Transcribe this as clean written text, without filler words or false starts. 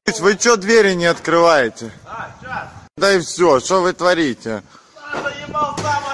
Вы что двери не открываете? Да и все, что вы творите? Заебал сам